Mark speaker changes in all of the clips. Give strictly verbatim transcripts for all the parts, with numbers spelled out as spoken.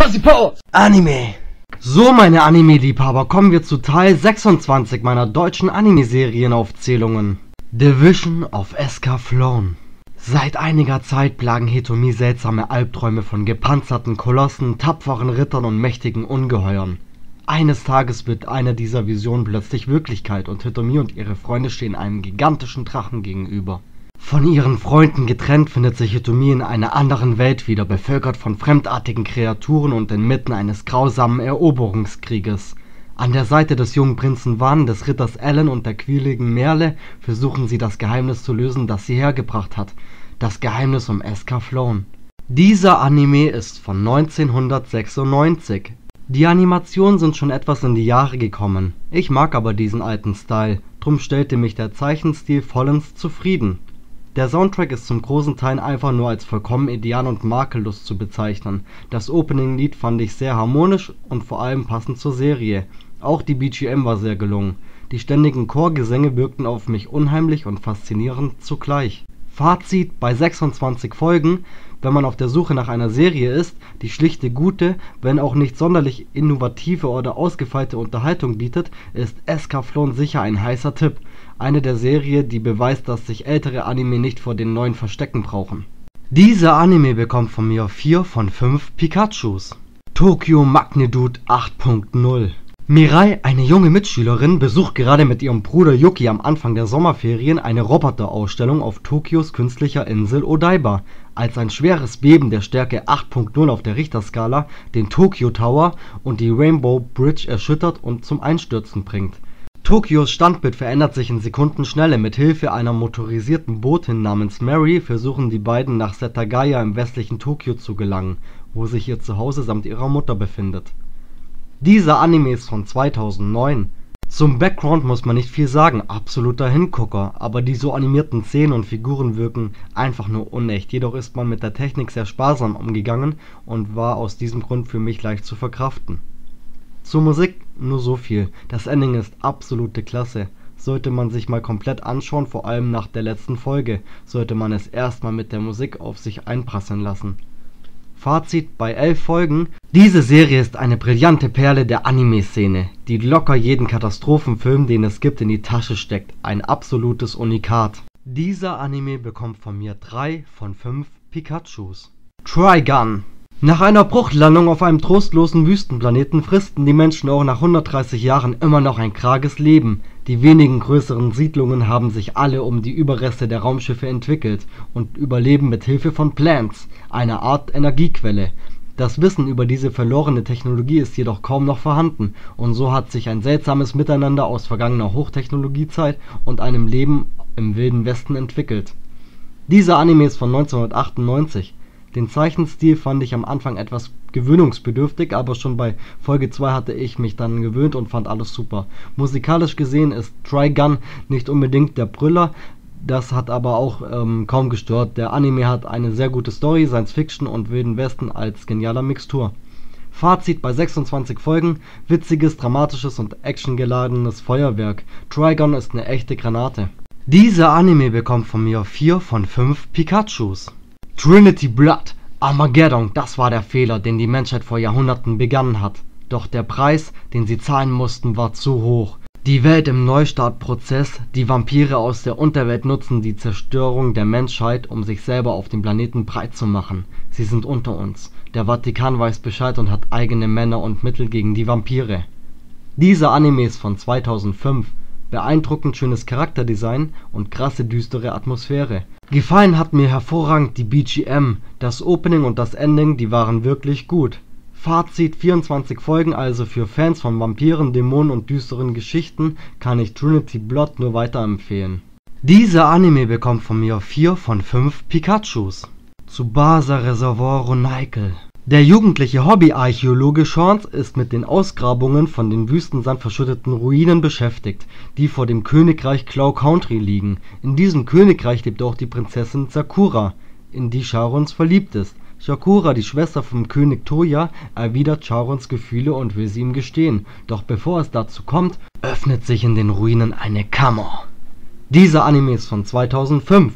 Speaker 1: Aussie Power! Anime! So, meine Anime-Liebhaber, kommen wir zu Teil sechsundzwanzig meiner deutschen Anime-Serienaufzählungen. Division of Escaflowne. Seit einiger Zeit plagen Hitomi seltsame Albträume von gepanzerten Kolossen, tapferen Rittern und mächtigen Ungeheuern. Eines Tages wird eine dieser Visionen plötzlich Wirklichkeit und Hitomi und ihre Freunde stehen einem gigantischen Drachen gegenüber. Von ihren Freunden getrennt findet sich Hitomi in einer anderen Welt wieder, bevölkert von fremdartigen Kreaturen und inmitten eines grausamen Eroberungskrieges. An der Seite des jungen Prinzen Van, des Ritters Alan und der quirligen Merle versuchen sie das Geheimnis zu lösen, das sie hergebracht hat. Das Geheimnis um Escaflowne. Dieser Anime ist von neunzehnhundertsechsundneunzig. Die Animationen sind schon etwas in die Jahre gekommen. Ich mag aber diesen alten Style, drum stellte mich der Zeichenstil vollends zufrieden. Der Soundtrack ist zum großen Teil einfach nur als vollkommen ideal und makellos zu bezeichnen. Das Opening-Lied fand ich sehr harmonisch und vor allem passend zur Serie. Auch die B G M war sehr gelungen. Die ständigen Chorgesänge wirkten auf mich unheimlich und faszinierend zugleich. Fazit: Bei sechsundzwanzig Folgen, wenn man auf der Suche nach einer Serie ist, die schlichte, gute, wenn auch nicht sonderlich innovative oder ausgefeilte Unterhaltung bietet, ist Escaflowne sicher ein heißer Tipp. Eine der Serie, die beweist, dass sich ältere Anime nicht vor den neuen verstecken brauchen. Dieser Anime bekommt von mir vier von fünf Pikachus. Tokyo Magnitude acht Punkt null. Mirai, eine junge Mitschülerin, besucht gerade mit ihrem Bruder Yuki am Anfang der Sommerferien eine Roboterausstellung auf Tokios künstlicher Insel Odaiba, als ein schweres Beben der Stärke acht Punkt null auf der Richterskala den Tokyo Tower und die Rainbow Bridge erschüttert und zum Einstürzen bringt. Tokios Standbild verändert sich in Sekundenschnelle. Mit Hilfe einer motorisierten Botin namens Mary versuchen die beiden nach Setagaya im westlichen Tokio zu gelangen, wo sich ihr Zuhause samt ihrer Mutter befindet. Dieser Anime ist von zweitausendneun. Zum Background muss man nicht viel sagen, absoluter Hingucker, aber die so animierten Szenen und Figuren wirken einfach nur unecht. Jedoch ist man mit der Technik sehr sparsam umgegangen und war aus diesem Grund für mich leicht zu verkraften. Zur Musik nur so viel, das Ending ist absolute Klasse. Sollte man sich mal komplett anschauen, vor allem nach der letzten Folge, sollte man es erstmal mit der Musik auf sich einprasseln lassen. Fazit: Bei elf Folgen. Diese Serie ist eine brillante Perle der Anime-Szene, die locker jeden Katastrophenfilm, den es gibt, in die Tasche steckt. Ein absolutes Unikat. Dieser Anime bekommt von mir drei von fünf Pikachus. Trigun. Nach einer Bruchlandung auf einem trostlosen Wüstenplaneten fristen die Menschen auch nach hundertdreißig Jahren immer noch ein karges Leben. Die wenigen größeren Siedlungen haben sich alle um die Überreste der Raumschiffe entwickelt und überleben mit Hilfe von Plants, einer Art Energiequelle. Das Wissen über diese verlorene Technologie ist jedoch kaum noch vorhanden, und so hat sich ein seltsames Miteinander aus vergangener Hochtechnologiezeit und einem Leben im Wilden Westen entwickelt. Dieser Anime ist von neunzehnhundertachtundneunzig. Den Zeichenstil fand ich am Anfang etwas gewöhnungsbedürftig, aber schon bei Folge zwei hatte ich mich dann gewöhnt und fand alles super. Musikalisch gesehen ist Trigun nicht unbedingt der Brüller, das hat aber auch ähm, kaum gestört. Der Anime hat eine sehr gute Story, Science Fiction und Wilden Westen als genialer Mixtur. Fazit: Bei sechsundzwanzig Folgen, witziges, dramatisches und actiongeladenes Feuerwerk. Trigun ist eine echte Granate. Dieser Anime bekommt von mir vier von fünf Pikachus. Trinity Blood. Armageddon, das war der Fehler, den die Menschheit vor Jahrhunderten begangen hat. Doch der Preis, den sie zahlen mussten, war zu hoch. Die Welt im Neustartprozess, die Vampire aus der Unterwelt nutzen die Zerstörung der Menschheit, um sich selber auf dem Planeten breit zu machen. Sie sind unter uns. Der Vatikan weiß Bescheid und hat eigene Männer und Mittel gegen die Vampire. Dieser Anime ist von zweitausendfünf. Beeindruckend schönes Charakterdesign und krasse düstere Atmosphäre. Gefallen hat mir hervorragend die B G M, das Opening und das Ending, die waren wirklich gut. Fazit: vierundzwanzig Folgen, also für Fans von Vampiren, Dämonen und düsteren Geschichten kann ich Trinity Blood nur weiterempfehlen. Dieser Anime bekommt von mir vier von fünf Pikachus. Tsubasa Reservoir Ronaikel. Der jugendliche Hobby-Archäologe Chance ist mit den Ausgrabungen von den wüstensandverschutteten Ruinen beschäftigt, die vor dem Königreich Cloud Country liegen. In diesem Königreich lebt auch die Prinzessin Sakura, in die Charons verliebt ist. Sakura, die Schwester vom König Toya, erwidert Charons Gefühle und will sie ihm gestehen. Doch bevor es dazu kommt, öffnet sich in den Ruinen eine Kammer. Dieser Anime ist von zweitausendfünf.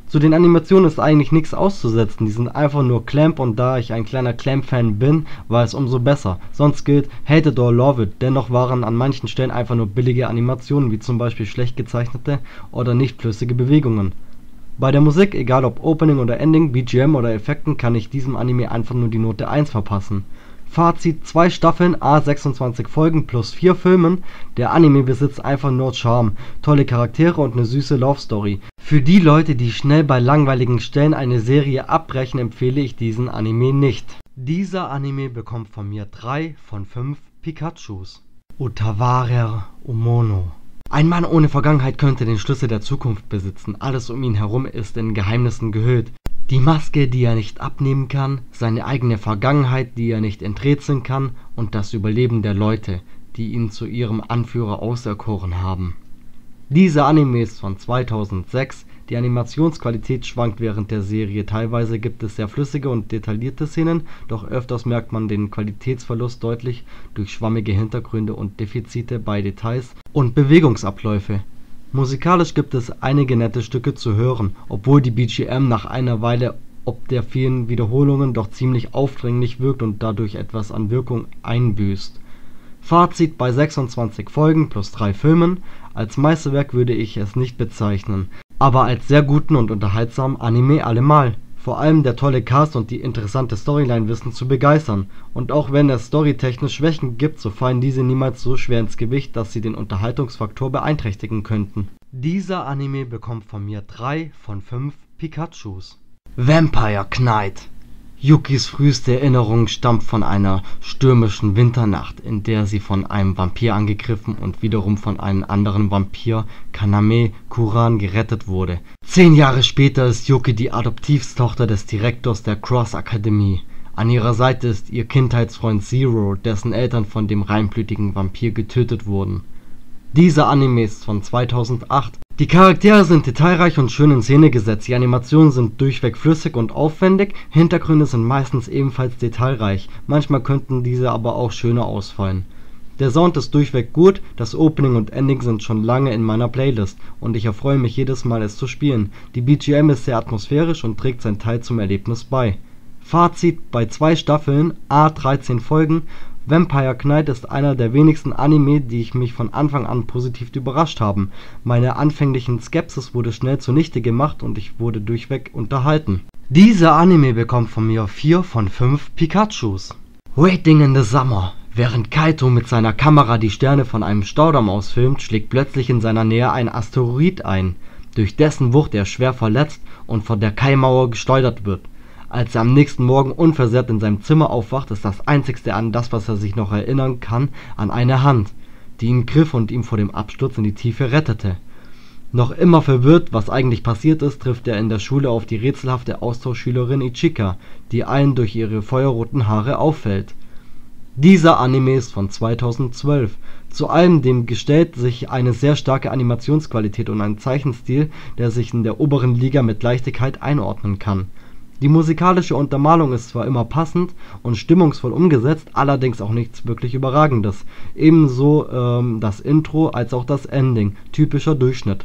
Speaker 1: Zu den Animationen ist eigentlich nichts auszusetzen, die sind einfach nur Clamp und da ich ein kleiner Clamp-Fan bin, war es umso besser. Sonst gilt, hate it or love it, dennoch waren an manchen Stellen einfach nur billige Animationen, wie zum Beispiel schlecht gezeichnete oder nicht flüssige Bewegungen. Bei der Musik, egal ob Opening oder Ending, B G M oder Effekten, kann ich diesem Anime einfach nur die Note eins verpassen. Fazit: zwei Staffeln, a sechsundzwanzig Folgen plus vier Filmen. Der Anime besitzt einfach nur Charme, tolle Charaktere und eine süße Love Story. Für die Leute, die schnell bei langweiligen Stellen eine Serie abbrechen, empfehle ich diesen Anime nicht. Dieser Anime bekommt von mir drei von fünf Pikachus. Otawarer Umono. Ein Mann ohne Vergangenheit könnte den Schlüssel der Zukunft besitzen, alles um ihn herum ist in Geheimnissen gehüllt. Die Maske, die er nicht abnehmen kann, seine eigene Vergangenheit, die er nicht enträtseln kann und das Überleben der Leute, die ihn zu ihrem Anführer auserkoren haben. Dieser Anime ist von zweitausendsechs, die Animationsqualität schwankt während der Serie, teilweise gibt es sehr flüssige und detaillierte Szenen, doch öfters merkt man den Qualitätsverlust deutlich durch schwammige Hintergründe und Defizite bei Details und Bewegungsabläufe. Musikalisch gibt es einige nette Stücke zu hören, obwohl die B G M nach einer Weile ob der vielen Wiederholungen doch ziemlich aufdringlich wirkt und dadurch etwas an Wirkung einbüßt. Fazit: bei sechsundzwanzig Folgen plus drei Filmen, als Meisterwerk würde ich es nicht bezeichnen, aber als sehr guten und unterhaltsamen Anime allemal. Vor allem der tolle Cast und die interessante Storyline wissen zu begeistern, und auch wenn es storytechnisch Schwächen gibt, so fallen diese niemals so schwer ins Gewicht, dass sie den Unterhaltungsfaktor beeinträchtigen könnten. Dieser Anime bekommt von mir drei von fünf Pikachus. Vampire Knight. Yukis früheste Erinnerung stammt von einer stürmischen Winternacht, in der sie von einem Vampir angegriffen und wiederum von einem anderen Vampir, Kaname Kuran, gerettet wurde. Zehn Jahre später ist Yuki die Adoptivtochter des Direktors der Cross Akademie. An ihrer Seite ist ihr Kindheitsfreund Zero, dessen Eltern von dem reinblütigen Vampir getötet wurden. Dieser Anime ist von zweitausendacht. Die Charaktere sind detailreich und schön in Szene gesetzt, die Animationen sind durchweg flüssig und aufwendig, Hintergründe sind meistens ebenfalls detailreich, manchmal könnten diese aber auch schöner ausfallen. Der Sound ist durchweg gut, das Opening und Ending sind schon lange in meiner Playlist und ich erfreue mich jedes Mal es zu spielen. Die B G M ist sehr atmosphärisch und trägt seinen Teil zum Erlebnis bei. Fazit: bei zwei Staffeln, a dreizehn Folgen, Vampire Knight ist einer der wenigsten Anime, die ich mich von Anfang an positiv überrascht haben. Meine anfänglichen Skepsis wurde schnell zunichte gemacht und ich wurde durchweg unterhalten. Dieser Anime bekommt von mir vier von fünf Pikachus. Waiting in the Summer. Während Kaito mit seiner Kamera die Sterne von einem Staudamm aus filmt, schlägt plötzlich in seiner Nähe ein Asteroid ein, durch dessen Wucht er schwer verletzt und von der Kaimauer geschleudert wird. Als er am nächsten Morgen unversehrt in seinem Zimmer aufwacht, ist das einzigste an das, was er sich noch erinnern kann, an eine Hand, die ihn griff und ihm vor dem Absturz in die Tiefe rettete. Noch immer verwirrt, was eigentlich passiert ist, trifft er in der Schule auf die rätselhafte Austauschschülerin Ichika, die allen durch ihre feuerroten Haare auffällt. Dieser Anime ist von zweitausendzwölf. Zu allem dem gestellt sich eine sehr starke Animationsqualität und ein Zeichenstil, der sich in der oberen Liga mit Leichtigkeit einordnen kann. Die musikalische Untermalung ist zwar immer passend und stimmungsvoll umgesetzt, allerdings auch nichts wirklich Überragendes. Ebenso ähm, das Intro als auch das Ending, typischer Durchschnitt.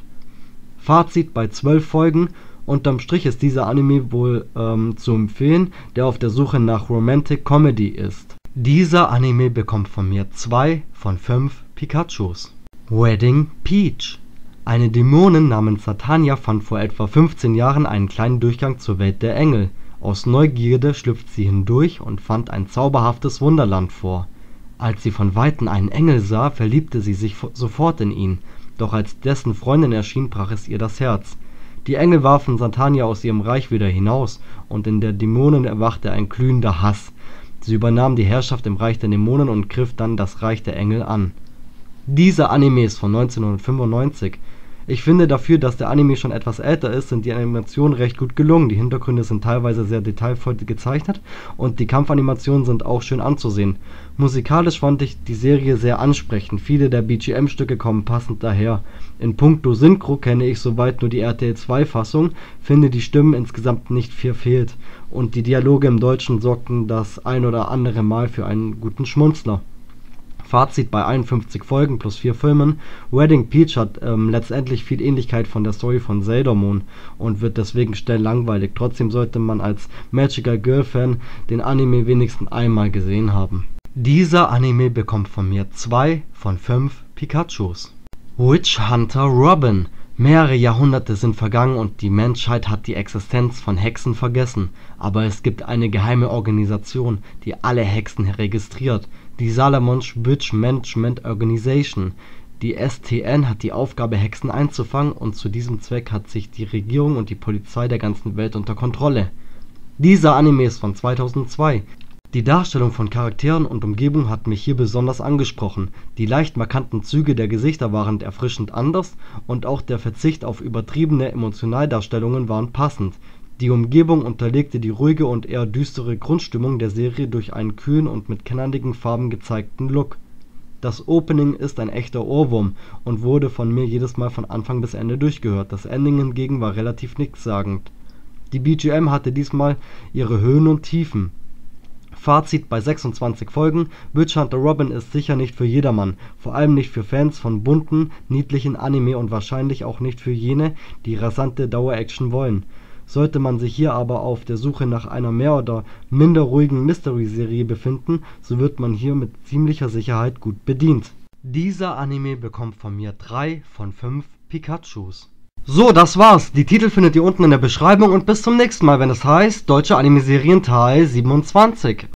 Speaker 1: Fazit: bei zwölf Folgen, unterm Strich ist dieser Anime wohl ähm, zu empfehlen, der auf der Suche nach Romantic Comedy ist. Dieser Anime bekommt von mir zwei von fünf Pikachus. Wedding Peach. Eine Dämonin namens Satania fand vor etwa fünfzehn Jahren einen kleinen Durchgang zur Welt der Engel. Aus Neugierde schlüpft sie hindurch und fand ein zauberhaftes Wunderland vor. Als sie von Weitem einen Engel sah, verliebte sie sich sofort in ihn, doch als dessen Freundin erschien, brach es ihr das Herz. Die Engel warfen Satania aus ihrem Reich wieder hinaus, und in der Dämonin erwachte ein glühender Hass. Sie übernahm die Herrschaft im Reich der Dämonen und griff dann das Reich der Engel an. Dieser Anime ist von neunzehnhundertfünfundneunzig. Ich finde, dafür, dass der Anime schon etwas älter ist, sind die Animationen recht gut gelungen. Die Hintergründe sind teilweise sehr detailvoll gezeichnet und die Kampfanimationen sind auch schön anzusehen. Musikalisch fand ich die Serie sehr ansprechend. Viele der B G M-Stücke kommen passend daher. In puncto Synchro kenne ich soweit nur die R T L zwei Fassung, finde die Stimmen insgesamt nicht viel fehlt und die Dialoge im Deutschen sorgten das ein oder andere Mal für einen guten Schmunzler. Fazit bei einundfünfzig Folgen plus vier Filmen: Wedding Peach hat ähm, letztendlich viel Ähnlichkeit von der Story von Sailor Moon und wird deswegen schnell langweilig. Trotzdem sollte man als Magical Girl Fan den Anime wenigstens einmal gesehen haben. Dieser Anime bekommt von mir zwei von fünf Pikachus. Witch Hunter Robin. Mehrere Jahrhunderte sind vergangen und die Menschheit hat die Existenz von Hexen vergessen. Aber es gibt eine geheime Organisation, die alle Hexen registriert. Die Salamonsch Witch Management Organization. Die S T N hat die Aufgabe, Hexen einzufangen, und zu diesem Zweck hat sich die Regierung und die Polizei der ganzen Welt unter Kontrolle. Dieser Anime ist von zweitausendzwei. Die Darstellung von Charakteren und Umgebung hat mich hier besonders angesprochen. Die leicht markanten Züge der Gesichter waren erfrischend anders und auch der Verzicht auf übertriebene Emotionaldarstellungen waren passend. Die Umgebung unterlegte die ruhige und eher düstere Grundstimmung der Serie durch einen kühlen und mit knalligen Farben gezeigten Look. Das Opening ist ein echter Ohrwurm und wurde von mir jedes Mal von Anfang bis Ende durchgehört. Das Ending hingegen war relativ nichtssagend. Die B G M hatte diesmal ihre Höhen und Tiefen. Fazit bei sechsundzwanzig Folgen: Witch Hunter Robin ist sicher nicht für jedermann, vor allem nicht für Fans von bunten, niedlichen Anime und wahrscheinlich auch nicht für jene, die rasante Dauer-Action wollen. Sollte man sich hier aber auf der Suche nach einer mehr oder minder ruhigen Mystery-Serie befinden, so wird man hier mit ziemlicher Sicherheit gut bedient. Dieser Anime bekommt von mir drei von fünf Pikachus. So, das war's. Die Titel findet ihr unten in der Beschreibung und bis zum nächsten Mal, wenn es heißt Deutsche Anime-Serien Teil siebenundzwanzig.